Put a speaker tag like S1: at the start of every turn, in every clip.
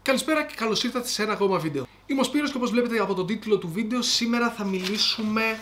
S1: Καλησπέρα και καλώς ήρθατε σε ένα ακόμα βίντεο. Είμαι ο Σπύρος και όπως βλέπετε από τον τίτλο του βίντεο, σήμερα θα μιλήσουμε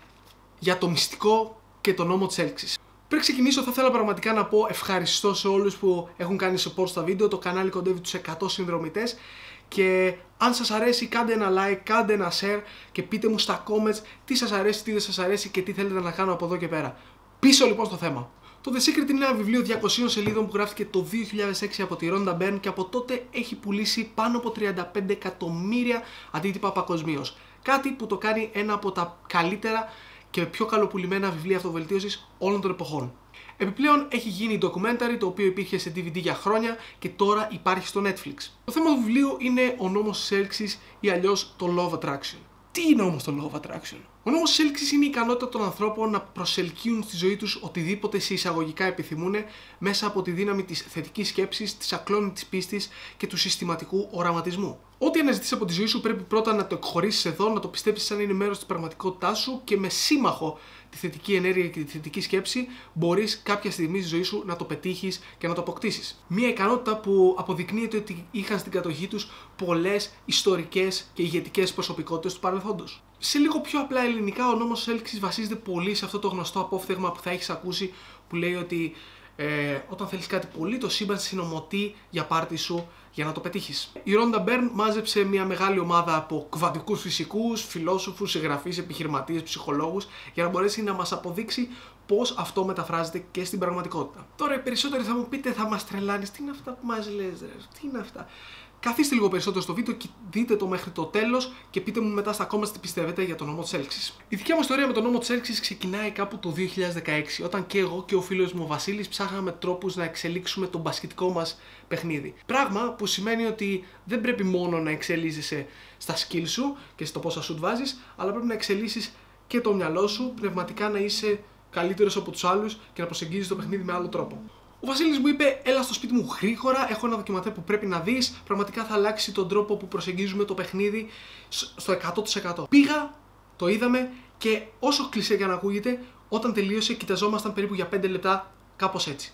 S1: για το μυστικό και τον νόμο της έλξης. Πριν ξεκινήσω, θα ήθελα πραγματικά να πω ευχαριστώ σε όλους που έχουν κάνει support στα βίντεο. Το κανάλι κοντεύει τους 100 συνδρομητές. Και αν σας αρέσει, κάντε ένα like, κάντε ένα share και πείτε μου στα comments τι σας αρέσει, τι δεν σας αρέσει και τι θέλετε να κάνω από εδώ και πέρα. Πίσω λοιπόν στο θέμα. Το The Secret είναι ένα βιβλίο 200 σελίδων που γράφτηκε το 2006 από τη Rhonda Byrne και από τότε έχει πουλήσει πάνω από 35 εκατομμύρια αντίτυπα παγκοσμίως. Κάτι που το κάνει ένα από τα καλύτερα και πιο καλοπουλημένα βιβλία αυτοβελτίωσης όλων των εποχών. Επιπλέον έχει γίνει documentary το οποίο υπήρχε σε DVD για χρόνια και τώρα υπάρχει στο Netflix. Το θέμα του βιβλίου είναι ο νόμος της έλξης ή αλλιώς το Law of Attraction. Τι είναι όμως το Law of Attraction? Ο νόμος της έλξης είναι η ικανότητα των ανθρώπων να προσελκύουν στη ζωή τους οτιδήποτε σε εισαγωγικά επιθυμούν μέσα από τη δύναμη της θετικής σκέψης, της ακλόνητης πίστης και του συστηματικού οραματισμού. Ό,τι αναζητείς από τη ζωή σου πρέπει πρώτα να το εκχωρήσεις εδώ, να το πιστέψεις σαν είναι μέρος της πραγματικότητάς σου και με σύμμαχο τη θετική ενέργεια και τη θετική σκέψη μπορείς κάποια στιγμή στη ζωή σου να το πετύχεις και να το αποκτήσεις. Μια ικανότητα που αποδεικνύεται ότι είχαν στην κατοχή τους πολλές ιστορικές και ηγετικές προσωπικότητες του παρελθόντος. Σε λίγο πιο απλά ελληνικά, ο νόμος της έλξης βασίζεται πολύ σε αυτό το γνωστό απόφθεγμα που θα έχεις ακούσει που λέει ότι όταν θέλεις κάτι πολύ, το σύμπαν συνομωτεί για πάρτι σου για να το πετύχεις. Η Rhonda Byrne μάζεψε μια μεγάλη ομάδα από κβαντικούς φυσικούς, φιλόσοφους, συγγραφείς, επιχειρηματίες, ψυχολόγους για να μπορέσει να μας αποδείξει πώς αυτό μεταφράζεται και στην πραγματικότητα. Τώρα οι περισσότεροι θα μου πείτε, θα μας τρελάνεις, τι είναι αυτά που μας λες, ρε, τι είναι αυτά? Καθίστε λίγο περισσότερο στο βίντεο και δείτε το μέχρι το τέλος και πείτε μου μετά στα comments τι πιστεύετε για τον νόμο της έλξης. Η δικιά μου ιστορία με τον νόμο της έλξης ξεκινάει κάπου το 2016, όταν και εγώ και ο φίλος μου ο Βασίλης ψάχναμε τρόπους να εξελίξουμε το μπασκετικό μας παιχνίδι. Πράγμα που σημαίνει ότι δεν πρέπει μόνο να εξελίσσεσαι στα skills σου και στο πόσα shoot βάζεις, αλλά πρέπει να εξελίσσεις και το μυαλό σου, πνευματικά να είσαι καλύτερος από τους άλλους και να προσεγγίζεις το παιχνίδι με άλλο τρόπο. Ο Βασίλης μου είπε: έλα στο σπίτι μου γρήγορα, έχω ένα ντοκιμαντέρ που πρέπει να δεις. Πραγματικά θα αλλάξει τον τρόπο που προσεγγίζουμε το παιχνίδι στο 100%. Πήγα, το είδαμε και όσο κλισέ για να ακούγεται, όταν τελείωσε, κοιταζόμασταν περίπου για 5 λεπτά, κάπως έτσι.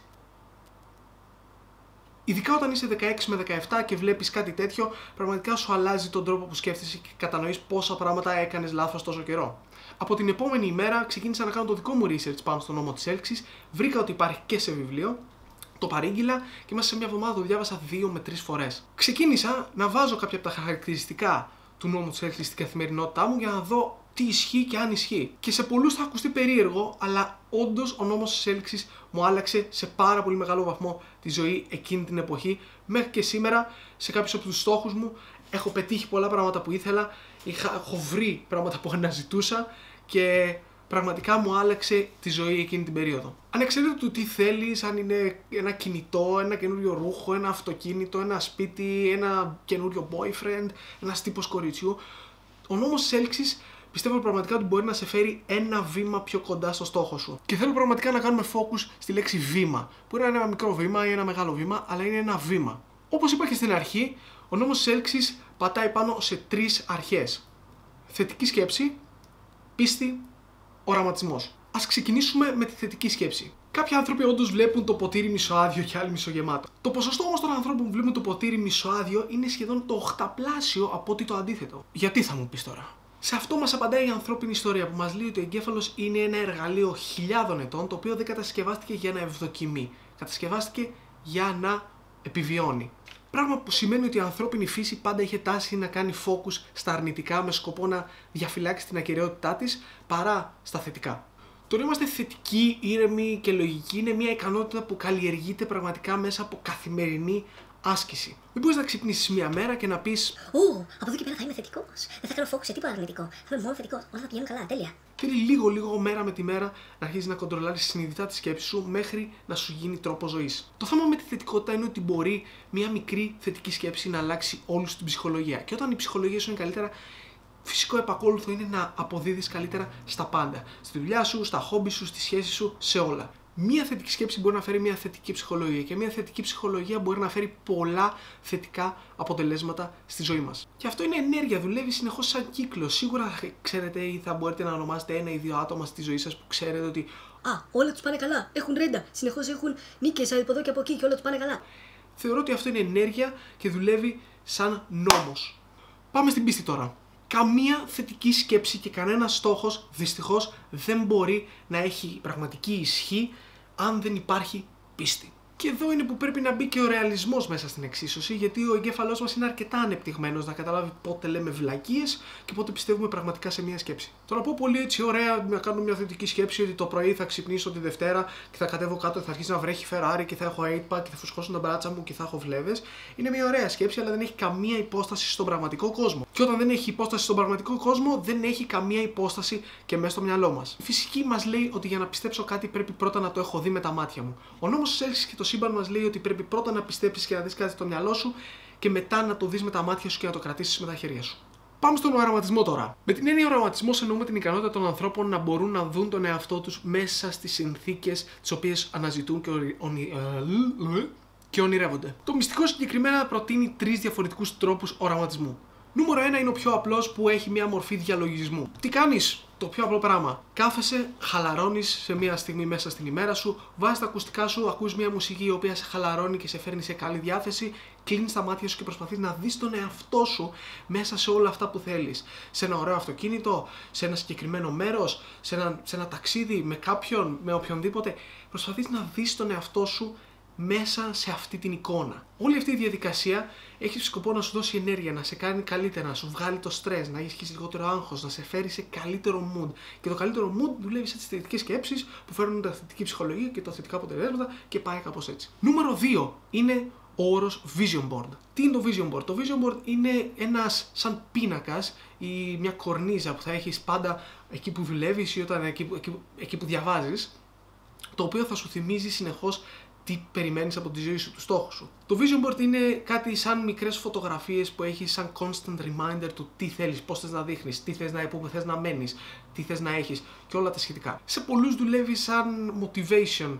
S1: Ειδικά όταν είσαι 16 με 17 και βλέπεις κάτι τέτοιο, πραγματικά σου αλλάζει τον τρόπο που σκέφτεσαι και κατανοείς πόσα πράγματα έκανες λάθος τόσο καιρό. Από την επόμενη ημέρα ξεκίνησα να κάνω το δικό μου research πάνω στον νόμο της έλξης, βρήκα ότι υπάρχει και σε βιβλίο. Το παρήγγειλα και μέσα σε μια εβδομάδα το διάβασα 2 με 3 φορές. Ξεκίνησα να βάζω κάποια από τα χαρακτηριστικά του νόμου της έλξης στην καθημερινότητά μου για να δω τι ισχύει και αν ισχύει. Και σε πολλούς θα ακουστεί περίεργο, αλλά όντως ο νόμος της έλξης μου άλλαξε σε πάρα πολύ μεγάλο βαθμό τη ζωή εκείνη την εποχή. Μέχρι και σήμερα, σε κάποιους από τους στόχους μου, έχω πετύχει πολλά πράγματα που ήθελα, έχω βρει πράγματα που αναζητούσα και πραγματικά μου άλλαξε τη ζωή εκείνη την περίοδο. Ανεξαρτήτως του τι θέλεις, αν είναι ένα κινητό, ένα καινούριο ρούχο, ένα αυτοκίνητο, ένα σπίτι, ένα καινούριο boyfriend, ένας τύπος κοριτσιού, ο νόμος της έλξης πιστεύω πραγματικά ότι μπορεί να σε φέρει ένα βήμα πιο κοντά στο στόχο σου. Και θέλω πραγματικά να κάνουμε focus στη λέξη βήμα. Μπορεί να είναι ένα μικρό βήμα ή ένα μεγάλο βήμα, αλλά είναι ένα βήμα. Όπως είπα και στην αρχή, ο νόμος της έλξης πατάει πάνω σε 3 αρχές: θετική σκέψη, πίστη, οραματισμός. Ας ξεκινήσουμε με τη θετική σκέψη. Κάποιοι άνθρωποι όντως βλέπουν το ποτήρι μισοάδιο και άλλοι μισογεμάτο. Το ποσοστό όμως των ανθρώπων που βλέπουν το ποτήρι μισοάδιο είναι σχεδόν το 8πλάσιο από ότι το αντίθετο. Γιατί, θα μου πεις τώρα? Σε αυτό μας απαντάει η ανθρώπινη ιστορία που μας λέει ότι ο εγκέφαλος είναι ένα εργαλείο χιλιάδων ετών το οποίο δεν κατασκευάστηκε για να ευδοκιμεί. Κατασκευάστηκε για να επιβιώνει. Πράγμα που σημαίνει ότι η ανθρώπινη φύση πάντα είχε τάση να κάνει focus στα αρνητικά με σκοπό να διαφυλάξει την ακεραιότητά της παρά στα θετικά. Το να είμαστε θετικοί, ήρεμοι και λογικοί είναι μια ικανότητα που καλλιεργείται πραγματικά μέσα από καθημερινή άσκηση. Δεν μπορείς να ξυπνήσεις μια μέρα και να πεις:
S2: από εδώ και πέρα θα είμαι θετικός. Δεν θα κάνω focus σε τίποτα αρνητικό. Θα είμαι μόνο θετικός. Όλα θα πηγαίνουν καλά. Τέλεια.
S1: Θέλει λίγο μέρα με τη μέρα να αρχίσεις να κοντρολάρεις συνειδητά τη σκέψη σου μέχρι να σου γίνει τρόπο ζωής. Το θέμα με τη θετικότητα είναι ότι μπορεί μια μικρή θετική σκέψη να αλλάξει όλη την ψυχολογία. Και όταν η ψυχολογία σου είναι καλύτερα, φυσικό επακόλουθο είναι να αποδίδεις καλύτερα στα πάντα. Στη δουλειά σου, στα χόμπι σου, στη σχέση σου, σε όλα. Μία θετική σκέψη μπορεί να φέρει μια θετική ψυχολογία και μια θετική ψυχολογία μπορεί να φέρει πολλά θετικά αποτελέσματα στη ζωή μας. Και αυτό είναι ενέργεια, δουλεύει συνεχώς σαν κύκλο. Σίγουρα ξέρετε ή θα μπορείτε να ονομάσετε 1 ή 2 άτομα στη ζωή σας που ξέρετε ότι
S2: όλα τους πάνε καλά, έχουν ρέντα, συνεχώς έχουν νίκες από εδώ και από εκεί και όλα τους πάνε καλά.
S1: Θεωρώ ότι αυτό είναι ενέργεια και δουλεύει σαν νόμος. Πάμε στην πίστη τώρα. Καμία θετική σκέψη και κανένας στόχος δυστυχώς δεν μπορεί να έχει πραγματική ισχύ αν δεν υπάρχει πίστη. Και εδώ είναι που πρέπει να μπει και ο ρεαλισμός μέσα στην εξίσωση, γιατί ο εγκέφαλός μας είναι αρκετά ανεπτυγμένος να καταλάβει πότε λέμε βλακίες και πότε πιστεύουμε πραγματικά σε μια σκέψη. Το να πω πολύ έτσι ωραία, να κάνω μια θετική σκέψη ότι το πρωί θα ξυπνήσω τη Δευτέρα και θα κατέβω κάτω και θα αρχίσει να βρέχει Ferrari και θα έχω 8-pack και θα φουσκώσουν τα μπράτσα μου και θα έχω βλέβες, είναι μια ωραία σκέψη, αλλά δεν έχει καμία υπόσταση στον πραγματικό κόσμο. Και όταν δεν έχει υπόσταση στον πραγματικό κόσμο, δεν έχει καμία υπόσταση και μέσα στο μυαλό μας. Η φυσική μας λέει ότι για να πιστέψω κάτι πρέπει πρώτα να το έχω δει με τα μάτια μου. Ο νόμος της έλξης και το σύμπαν μας λέει ότι πρέπει πρώτα να πιστέψεις και να δεις κάτι στο μυαλό σου και μετά να το δεις με τα μάτια σου και να το κρατήσεις με τα χέρια σου. Πάμε στον οραματισμό τώρα. Με την έννοια οραματισμός εννοούμε την ικανότητα των ανθρώπων να μπορούν να δουν τον εαυτό τους μέσα στις συνθήκες τις οποίες αναζητούν και ονειρεύονται. Το μυστικό συγκεκριμένα προτείνει 3 διαφορετικούς τρόπους οραματισμού. Νούμερο 1 είναι ο πιο απλός που έχει μια μορφή διαλογισμού. Τι κάνεις? Το πιο απλό πράγμα. Κάθεσαι, χαλαρώνεις σε μια στιγμή μέσα στην ημέρα σου, βάζεις τα ακουστικά σου, ακούς μια μουσική η οποία σε χαλαρώνει και σε φέρνει σε καλή διάθεση, κλείνεις τα μάτια σου και προσπαθείς να δεις τον εαυτό σου μέσα σε όλα αυτά που θέλεις. Σε ένα ωραίο αυτοκίνητο, σε ένα συγκεκριμένο μέρος, σε ένα ταξίδι, με κάποιον, με οποιονδήποτε. Προσπαθείς να δεις τον εαυτό σου μέσα σε αυτή την εικόνα. Όλη αυτή η διαδικασία έχει σκοπό να σου δώσει ενέργεια, να σε κάνει καλύτερα, να σου βγάλει το στρες, να έχεις λιγότερο άγχος, να σε φέρει σε καλύτερο mood. Και το καλύτερο mood δουλεύει σε τις θετικές σκέψεις που φέρνουν τα θετική ψυχολογία και τα θετικά αποτελέσματα και πάει κάπως έτσι. Νούμερο 2 είναι ο όρος Vision Board. Τι είναι το Vision Board? Το Vision Board είναι ένας σαν πίνακας ή μια κορνίζα που θα έχεις πάντα εκεί που δουλεύεις ή εκεί που διαβάζεις, το οποίο θα σου θυμίζει συνεχώς τι περιμένεις από τη ζωή σου, του στόχου σου. Το Vision Board είναι κάτι σαν μικρές φωτογραφίες που έχεις σαν constant reminder του τι θέλεις, πώς θες να δείχνεις, τι θες πού θες να μένεις, τι θες να έχεις και όλα τα σχετικά. Σε πολλούς δουλεύει σαν motivation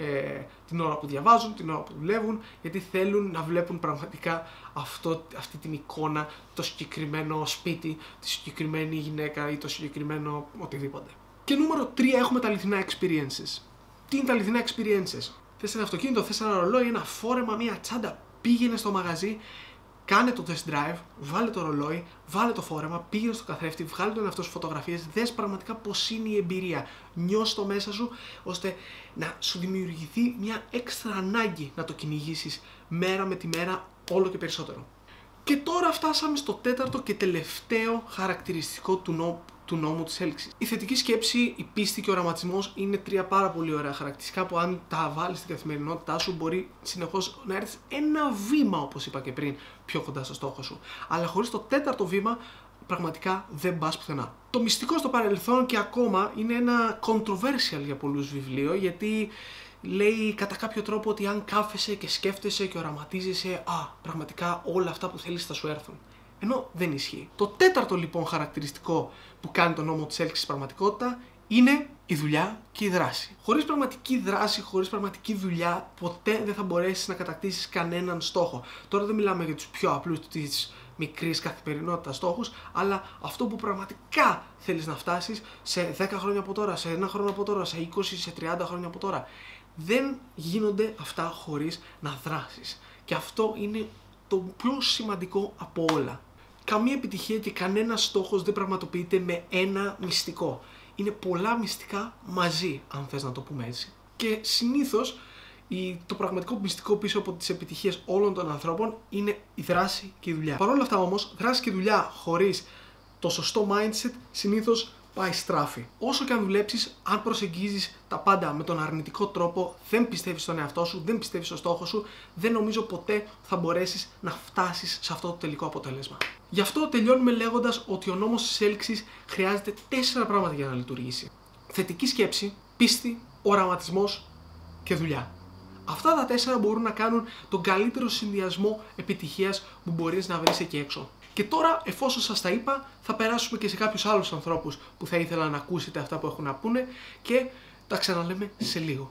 S1: την ώρα που διαβάζουν, την ώρα που δουλεύουν, γιατί θέλουν να βλέπουν πραγματικά αυτή την εικόνα, το συγκεκριμένο σπίτι, τη συγκεκριμένη γυναίκα ή το συγκεκριμένο οτιδήποτε. Και νούμερο 3 έχουμε τα αληθινά experiences. Τι είναι τα αληθινά experiences? Θες ένα αυτοκίνητο, θες ένα ρολόι, ένα φόρεμα, μια τσάντα, πήγαινε στο μαγαζί, κάνε το test drive, βάλε το ρολόι, βάλε το φόρεμα, πήγαινε στο καθρέφτη, βγάλε τον εαυτό σου φωτογραφίες, δες πραγματικά πώς είναι η εμπειρία. Νιώσ' το μέσα σου, ώστε να σου δημιουργηθεί μια έξτρα ανάγκη να το κυνηγήσεις μέρα με τη μέρα όλο και περισσότερο. Και τώρα φτάσαμε στο τέταρτο και τελευταίο χαρακτηριστικό του νόμου της έλξης. Η θετική σκέψη, η πίστη και ο οραματισμός είναι 3 πάρα πολύ ωραία χαρακτηριστικά που αν τα βάλεις στην καθημερινότητά σου μπορεί συνεχώς να έρθεις ένα βήμα, όπως είπα και πριν, πιο κοντά στο στόχο σου. Αλλά χωρίς το 4ο βήμα πραγματικά δεν πας πουθενά. Το μυστικό στο παρελθόν και ακόμα είναι ένα controversial για πολλούς βιβλίο, γιατί λέει κατά κάποιο τρόπο ότι αν κάθεσαι και σκέφτεσαι και οραματίζεσαι, πραγματικά όλα αυτά που θέλεις θα σου έρθουν. Ενώ δεν ισχύει. Το 4ο λοιπόν χαρακτηριστικό που κάνει τον νόμο της έλξης πραγματικότητα είναι η δουλειά και η δράση. Χωρίς πραγματική δράση, χωρίς πραγματική δουλειά, ποτέ δεν θα μπορέσεις να κατακτήσεις κανέναν στόχο. Τώρα δεν μιλάμε για τους πιο απλούς της μικρής καθημερινότητας στόχους, αλλά αυτό που πραγματικά θέλεις να φτάσεις σε 10 χρόνια από τώρα, σε 1 χρόνο από τώρα, σε 20, σε 30 χρόνια από τώρα. Δεν γίνονται αυτά χωρίς να δράσεις. Και αυτό είναι το πιο σημαντικό από όλα. Καμία επιτυχία και κανένας στόχος δεν πραγματοποιείται με ένα μυστικό. Είναι πολλά μυστικά μαζί, αν θες να το πούμε έτσι. Και συνήθως το πραγματικό μυστικό πίσω από τις επιτυχίες όλων των ανθρώπων είναι η δράση και η δουλειά. Παρ' όλα αυτά όμως, δράση και δουλειά χωρίς το σωστό mindset συνήθως πάει στράφη. Όσο και αν δουλέψεις, αν προσεγγίζεις τα πάντα με τον αρνητικό τρόπο, δεν πιστεύεις στον εαυτό σου, δεν πιστεύεις στο στόχο σου, δεν νομίζω ποτέ θα μπορέσεις να φτάσεις σε αυτό το τελικό αποτέλεσμα. Γι' αυτό τελειώνουμε λέγοντας ότι ο νόμος της έλξης χρειάζεται 4 πράγματα για να λειτουργήσει. Θετική σκέψη, πίστη, οραματισμός και δουλειά. Αυτά τα 4 μπορούν να κάνουν τον καλύτερο συνδυασμό επιτυχίας που μπορείς να βρεις εκεί έξω. Και τώρα, εφόσον σας τα είπα, θα περάσουμε και σε κάποιους άλλους ανθρώπους που θα ήθελα να ακούσετε αυτά που έχουν να πούνε και τα ξαναλέμε σε λίγο.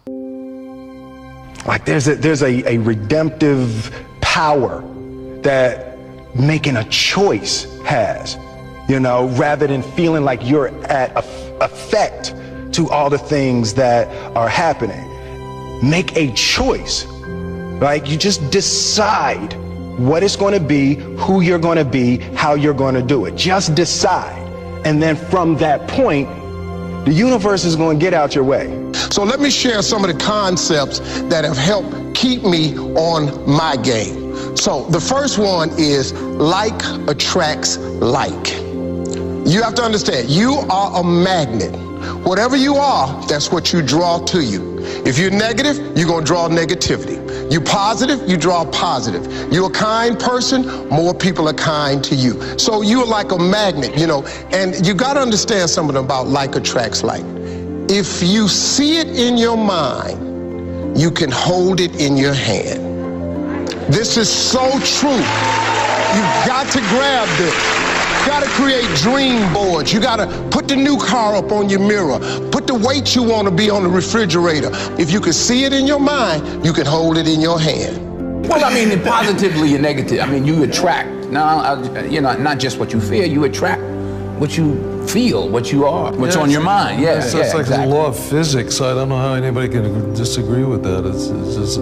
S3: Like there's a redemptive power that making a choice has, you know, rather than feeling like you're at effect to all the things that are happening. Make a choice, right? You just decide what it's going to be, who you're going to be, how you're going to do it. Just decide. And then from that point, the universe is going to get out your way.
S4: So let me share some of the concepts that have helped keep me on my game. So the first one is like attracts like. You have to understand, you are a magnet. Whatever you are, that's what you draw to you. If you're negative, you're going to draw negativity. You're positive, you draw positive. You're a kind person, more people are kind to you. So you're like a magnet, you know, and you got to understand something about like attracts like. If you see it in your mind, you can hold it in your hand. This is so true. You've got to grab this. You got to create dream boards. You got to put the new car up on your mirror. Put the weight you want to be on the refrigerator. If you can see it in your mind, you can hold it in your hand.
S5: Well, I mean, positively and negative. I mean, you attract. Now, you know, not just what you fear. You attract what you feel, what you are, what's on your mind. Yeah,
S6: so it's like the law of physics. I don't know how anybody can disagree with that. It's just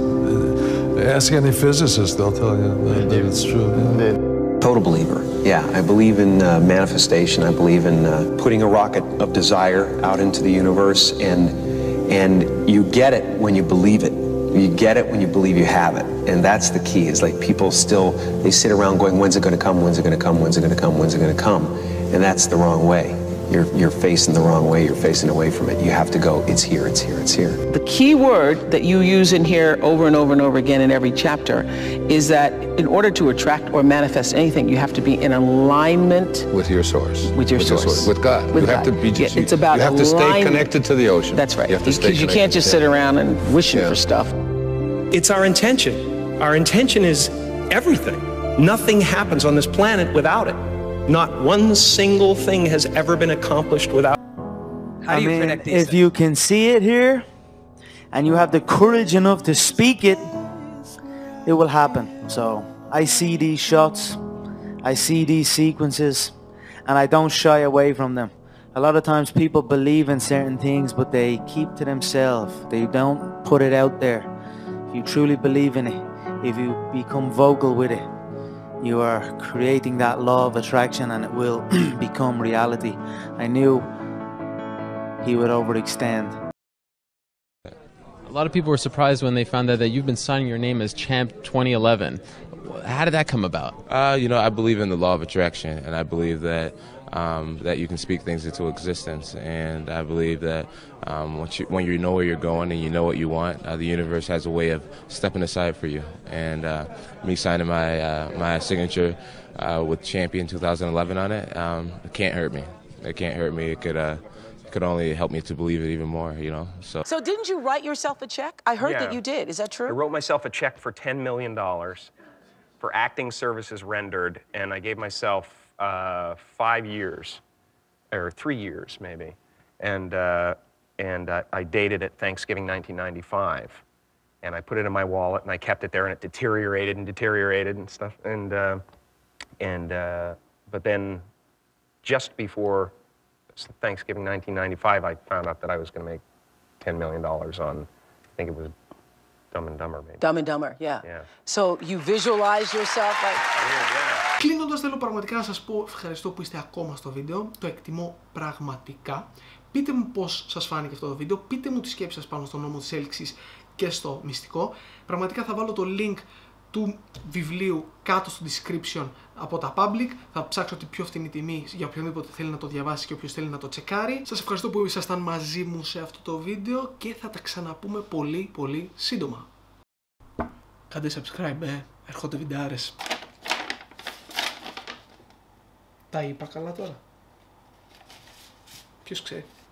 S6: ask any physicist; they'll tell you that it's true. Yeah.
S7: Total believer. Yeah, I believe in manifestation. I believe in putting a rocket of desire out into the universe, and you get it when you believe it. You get it when you believe you have it, and that's the key. Is like people still, they sit around going, when's it going to come? When's it going to come? When's it going to come? When's it going to come? And that's the wrong way. You're facing the wrong way. You're facing away from it. You have to go, it's here, it's here, it's here.
S8: The key word that you use in here over and over and over again in every chapter is that in order to attract or manifest anything, you have to be in alignment
S9: with your source.
S8: With your source.
S9: With God.
S8: With
S9: you
S8: God.
S9: have to be just,
S8: it's about
S9: you have to stay connected to the ocean.
S8: That's right.
S9: You have to stay
S8: you can't just sit around and wishing for stuff.
S10: It's our intention. Our intention is everything. Nothing happens on this planet without it. Not one single thing has ever been accomplished without.
S11: How do you predict these things? If you can see it here, and you have the courage enough to speak it, it will happen. So I see these shots, I see these sequences, and I don't shy away from them. A lot of times people believe in certain things, but they keep to themselves. They don't put it out there. If you truly believe in it, if you become vocal with it, you are creating that law of attraction, and it will become reality. I knew he would overextend.
S12: A lot of people were surprised when they found out that you've been signing your name as Champ 2011. How did that come about?
S13: You know, I believe in the law of attraction, and I believe that that you can speak things into existence. And I believe that when you know where you're going and you know what you want, the universe has a way of stepping aside for you. And me signing my signature with Champion 2011 on it, it can't hurt me. It can't hurt me. It could only help me to believe it even more, you know.
S8: So didn't you write yourself a check? I heard that you did. Is that true?
S10: I wrote myself a check for $10 million for acting services rendered, and I gave myself 5 years, or 3 years maybe, and I dated it Thanksgiving 1995, and I put it in my wallet, and I kept it there, and it deteriorated and stuff, but then just before Thanksgiving 1995, I found out that I was going to make $10 million on, I think it was Dumb and Dumber, maybe.
S8: Dumb and Dumber, yeah. So you visualize yourself like...
S1: Κλείνοντας, θέλω πραγματικά να σας πω ευχαριστώ που είστε ακόμα στο βίντεο. Το εκτιμώ πραγματικά. Πείτε μου πώς σας φάνηκε αυτό το βίντεο. Πείτε μου τις σκέψεις σας πάνω στον νόμο της έλξης και στο μυστικό. Πραγματικά θα βάλω το link του βιβλίου κάτω στο description από τα public. Θα ψάξω την πιο φθηνή τιμή για οποιονδήποτε θέλει να το διαβάσει και όποιος θέλει να το τσεκάρει. Σας ευχαριστώ που ήσασταν μαζί μου σε αυτό το βίντεο και θα τα ξαναπούμε πολύ πολύ σύντομα. Κάντε subscribe, έρχονται βιντεάρες. Τα είπα καλά τώρα? Ποιος ξέρει?